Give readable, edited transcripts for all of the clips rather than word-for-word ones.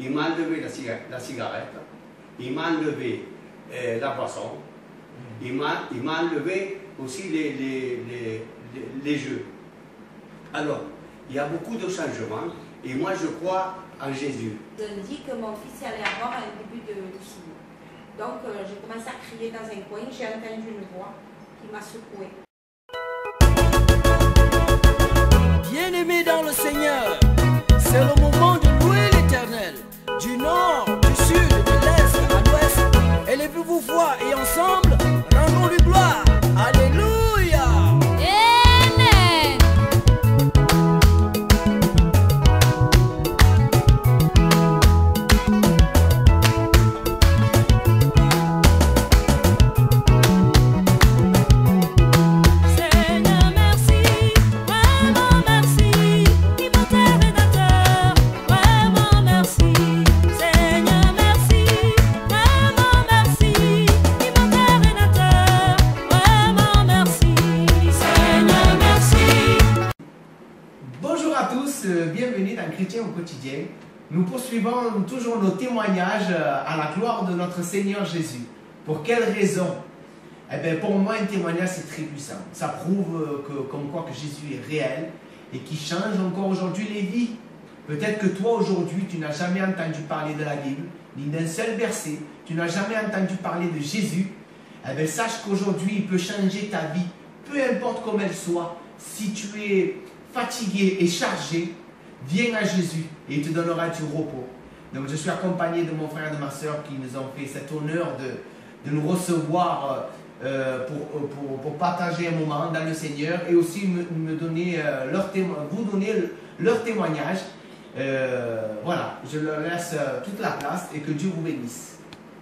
il m'a enlevé la cigarette, il m'a enlevé la boisson, il m'a enlevé aussi les jeux. Alors, il y a beaucoup de changements et moi je crois en Jésus. Je me dis que mon fils allait avoir un début de leucémie. Donc j'ai commencé à crier dans un coin, j'ai entendu une voix qui m'a secouée. Bien-aimés dans le Seigneur, c'est le moment de louer l'Éternel. Du nord, du sud, de l'est à l'ouest, élevez-vous voix et ensemble, rendons-lui gloire. Alléluia. Amen. Seigneur, merci, vraiment merci, immortel rédempteur, vraiment merci. Seigneur, merci, vraiment merci, immortel rédempteur, vraiment merci. Seigneur, merci. Bonjour à tous, bienvenue dans Chrétien au quotidien. Nous poursuivons toujours nos témoignages à la gloire de notre Seigneur Jésus. Pour quelle raison? Eh bien, pour moi, un témoignage, c'est très puissant. Ça prouve comme quoi que Jésus est réel et qui change encore aujourd'hui les vies. Peut-être que toi, aujourd'hui, tu n'as jamais entendu parler de la Bible, ni d'un seul verset. Tu n'as jamais entendu parler de Jésus. Eh bien, sache qu'aujourd'hui, il peut changer ta vie, peu importe comment elle soit. Si tu es fatigué et chargé, viens à Jésus et il te donnera du repos. Donc je suis accompagné de mon frère et de ma soeur qui nous ont fait cet honneur de nous recevoir pour partager un moment dans le Seigneur et aussi me donner vous donner leur témoignage. Voilà, je leur laisse toute la place et que Dieu vous bénisse.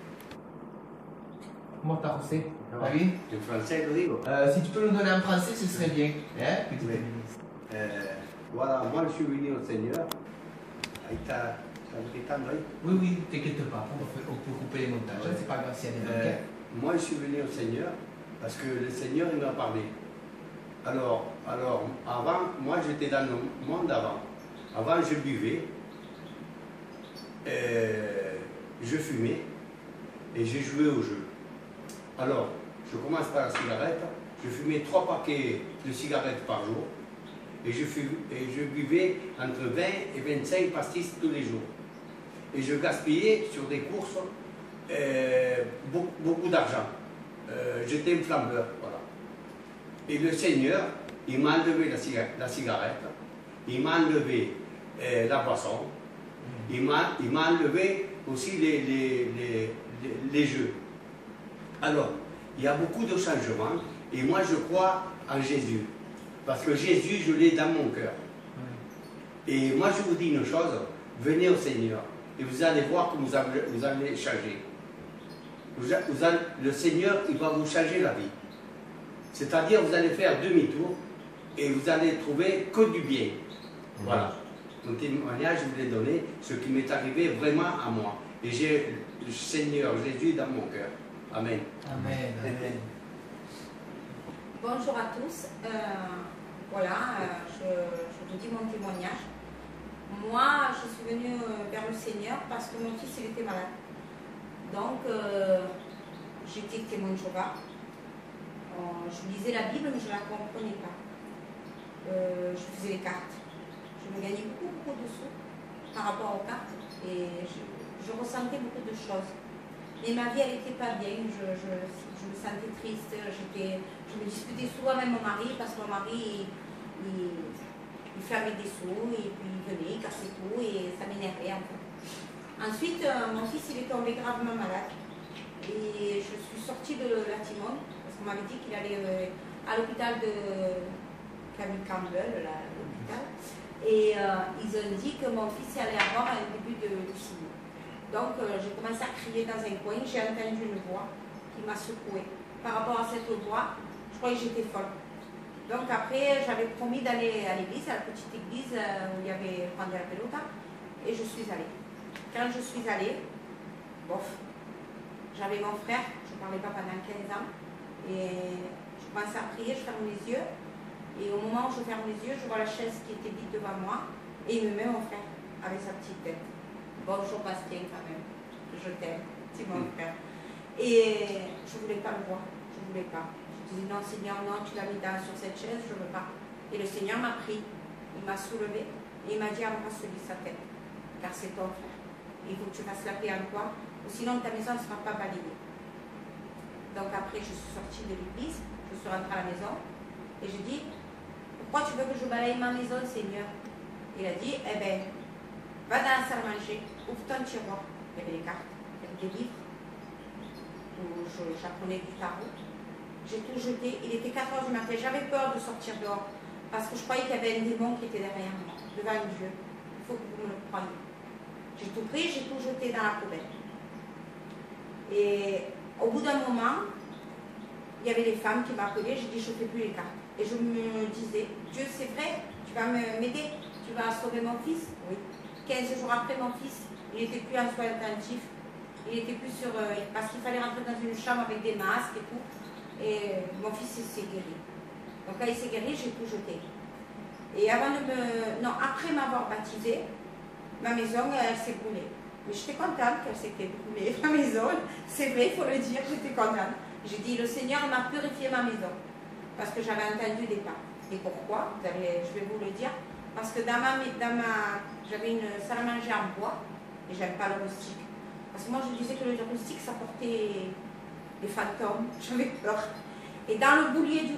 Comment t'as José? David? En français, le digo. Si tu peux nous donner en français, ce serait bien. Hein? Que Dieu te Oui. bénisse. Voilà, moi je suis venu au Seigneur. Ahí está gritando ahí. Oui, oui, t'inquiète pas, on peut couper les montages, c'est pas grave s'il y a des manquets. Moi je suis venu au Seigneur parce que le Seigneur il m'a parlé. Alors avant, moi j'étais dans le monde avant. Avant je buvais, je fumais et j'ai joué au jeu. Alors, je commence par la cigarette, je fumais 3 paquets de cigarettes par jour et je buvais entre 20 et 25 pastilles tous les jours. Et je gaspillais sur des courses beaucoup d'argent. J'étais un flambeur, voilà. Et le Seigneur, il m'a enlevé la cigarette, il m'a enlevé la boisson, il m'a enlevé aussi les jeux. Alors, il y a beaucoup de changements et moi je crois en Jésus. Parce que Jésus, je l'ai dans mon cœur. Et moi je vous dis une chose, venez au Seigneur et vous allez voir que vous allez changer. Le Seigneur, il va vous changer la vie. C'est-à-dire vous allez faire demi-tour et vous allez trouver que du bien. Voilà. Mon témoignage, je vous l'ai donné, ce qui m'est arrivé vraiment à moi. Et j'ai le Seigneur Jésus dans mon cœur. Amen. Amen, amen. Bonjour à tous. Je vous dis mon témoignage. Moi, je suis venue vers le Seigneur parce que mon fils il était malade. Donc, j'étais témoin de Jéhovah. Je lisais la Bible, mais je ne la comprenais pas. Je faisais les cartes. Je me gagnais beaucoup de sous par rapport aux cartes. Et je ressentais beaucoup de choses. Mais ma vie, elle n'était pas bien. Je me sentais triste. Je me disputais souvent avec mon mari parce que mon mari, il fermait des sous et puis il venait, il cassait tout et ça m'énervait un peu. Ensuite, mon fils, il est tombé gravement malade. Et je suis sortie de la Timone parce qu'on m'avait dit qu'il allait à l'hôpital de Camille Campbell, l'hôpital. Et ils ont dit que mon fils allait avoir un début de leucémie. Donc j'ai commencé à crier dans un coin, j'ai entendu une voix qui m'a secouée. Par rapport à cette voix, je croyais que j'étais folle. Donc après, j'avais promis d'aller à l'église, à la petite église où il y avait Juan de la Pelota, et je suis allée. Quand je suis allée, bof, j'avais mon frère, je ne parlais pas pendant 15 ans, et je commençais à prier, je ferme les yeux, et au moment où je ferme les yeux, je vois la chaise qui était vide devant moi, et il me met mon frère avec sa petite tête. bonjour Bastien quand même, je t'aime, c'est mon frère. Et je ne voulais pas le voir, je ne voulais pas. Je disais non Seigneur, non, tu l'as mis sur cette chaise, je ne veux pas. Et le Seigneur m'a pris, il m'a soulevé et il m'a dit embrasse-lui sa tête, car c'est ton frère. Il faut que tu fasses la paix en toi, ou sinon ta maison ne sera pas validée. Donc après je suis sortie de l'église, je suis rentrée à la maison et j'ai dit pourquoi tu veux que je balaye ma maison Seigneur? Il a dit eh bien va dans la salle à manger, ouvre ton tiroir, il y avait des cartes, il y avait des livres où j'apprenais du tarot. J'ai tout jeté, il était 4 h du matin, j'avais peur de sortir dehors parce que je croyais qu'il y avait un démon qui était derrière moi, devant Dieu. Il faut que vous me le croyiez. J'ai tout pris, j'ai tout jeté dans la poubelle. Et au bout d'un moment, il y avait des femmes qui m'appelaient, j'ai dit je ne fais plus les cartes. Et je me disais, Dieu c'est vrai, tu vas m'aider, tu vas sauver mon fils. Oui. 15 jours après, mon fils, il n'était plus en soins intensifs, il était plus sur... parce qu'il fallait rentrer dans une chambre avec des masques et tout. Et mon fils s'est guéri. Donc quand il s'est guéri, j'ai tout jeté. Et avant de me... Non, après m'avoir baptisé, ma maison, elle s'est brûlée. Mais j'étais contente qu'elle s'était brûlée, ma maison. C'est vrai, il faut le dire, j'étais contente. J'ai dit, le Seigneur m'a purifié ma maison. Parce que j'avais entendu des pas. Et pourquoi? Je vais vous le dire. Parce que j'avais une salle à manger en bois. Et j'aime pas le rustique. Parce que moi, je disais que le rustique, ça portait des fantômes. J'avais peur. Et dans le boulier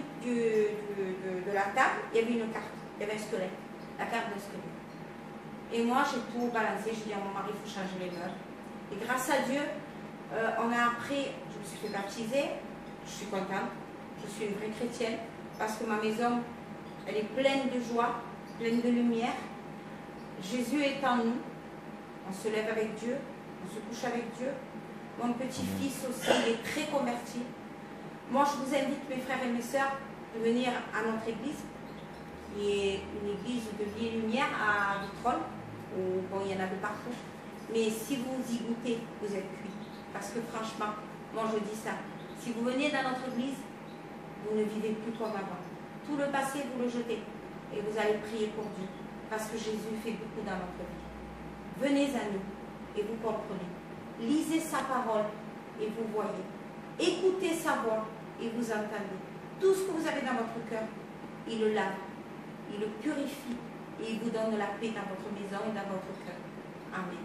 de la table, il y avait une carte. Il y avait un squelette. La carte d'un squelette. Et moi, j'ai tout balancé. J'ai dit à mon mari, il faut changer les meubles. Et grâce à Dieu, je me suis fait baptiser. Je suis contente. Je suis une vraie chrétienne. Parce que ma maison, elle est pleine de joie, pleine de lumière. Jésus est en nous. On se lève avec Dieu. On se couche avec Dieu. Mon petit-fils aussi, il est très converti. Moi, je vous invite, mes frères et mes sœurs, de venir à notre église. Qui est une église de vie et lumière à Vitrolles. Bon, il y en a de partout. Mais si vous y goûtez, vous êtes cuits. Parce que franchement, moi je dis ça. Si vous venez dans notre église, vous ne vivez plus comme avant. Tout le passé, vous le jetez. Et vous allez prier pour Dieu. Parce que Jésus fait beaucoup dans notre vie. Venez à nous et vous comprenez. Lisez sa parole et vous voyez. Écoutez sa voix et vous entendez. Tout ce que vous avez dans votre cœur, il le lave. Il le purifie. Et il vous donne la paix dans votre maison et dans votre cœur. Amen.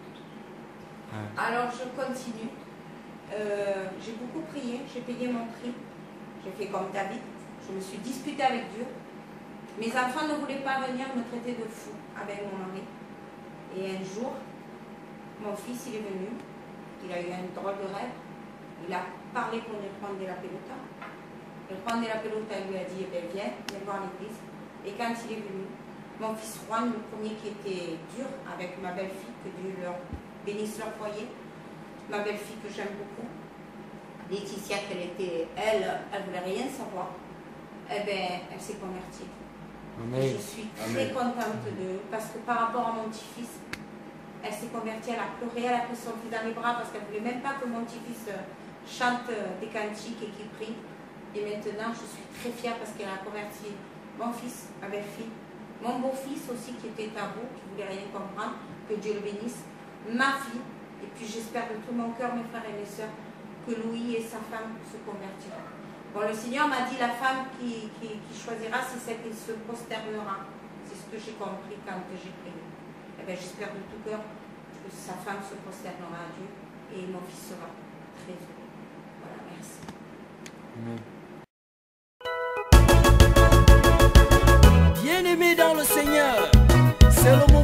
Alors je continue. J'ai beaucoup prié, j'ai payé mon prix. J'ai fait comme David. Je me suis disputée avec Dieu. Mes enfants ne voulaient pas venir me traiter de fou avec mon mari. Et un jour, mon fils il est venu. Il a eu un drôle de rêve. Il a parlé pour le prendre de la pelota. Le prendre de la pelota lui a dit, eh bien, viens voir l'église. Et quand il est venu, mon fils Juan, le premier qui était dur avec ma belle-fille, que Dieu leur bénisse leur foyer, ma belle-fille que j'aime beaucoup, Laetitia, elle voulait rien savoir, eh bien, elle s'est convertie. Et je suis très contente d'eux, parce que par rapport à mon petit-fils, elle s'est convertie, elle a pleuré, elle a pris son fils dans les bras, parce qu'elle ne voulait même pas que mon petit-fils chante des cantiques et qu'il prie. Et maintenant, je suis très fière parce qu'elle a converti mon fils, ma belle-fille, mon beau-fils aussi qui était tabou, qui ne voulait rien comprendre, que Dieu le bénisse, ma fille, et puis j'espère de tout mon cœur, mes frères et mes sœurs, que Louis et sa femme se convertiront. Bon, le Seigneur m'a dit la femme qui choisira, c'est celle qui se prosternera. C'est ce que j'ai compris quand j'ai prié. Eh bien, j'espère de tout cœur que sa femme se prosternera à Dieu et mon fils sera très heureux. Voilà, merci. Amen. Bien-aimé dans le Seigneur, c'est le moment